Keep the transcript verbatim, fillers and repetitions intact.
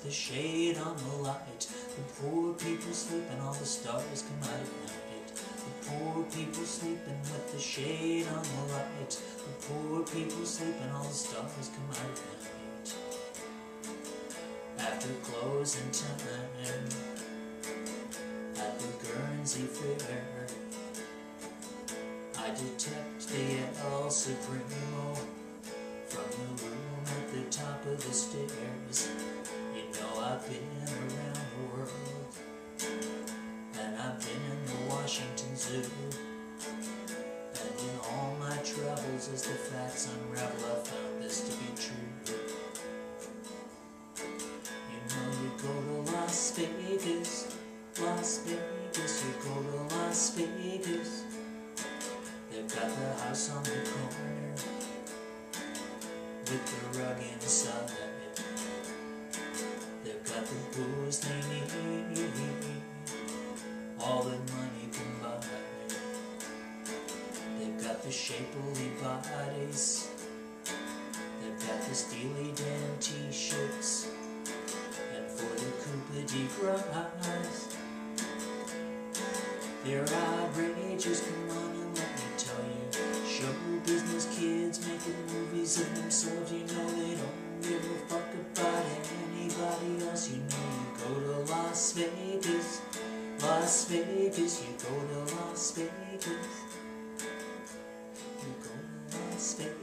the shade on the light. The poor people sleep and all the stars come out at night. The poor people sleeping with the shade on the light. The poor people sleep and all the stars come out at night. After closing time at the Guernsey Fair, I detect the El Supremo from the room at the top of the stairs. You know I've been around the world, and I've been in the Washington Zoo, and in all my travels as the facts unravel, I found this to be true. You know you go to Las Vegas, Las Vegas, you go to Las Vegas. They've got the house on the corner with the rug inside. They've got the booze they need, all that money can buy. They've got the shapely bodies, they've got the Steely Dan t-shirts, and for the Coupe de Gras, they're outrageous. Come on and let me tell you, show business kids making movies of themselves. You know they don't give a fuck about anybody else. You know you go to Las Vegas, Las Vegas, you go to Las Vegas, you go to Las Vegas.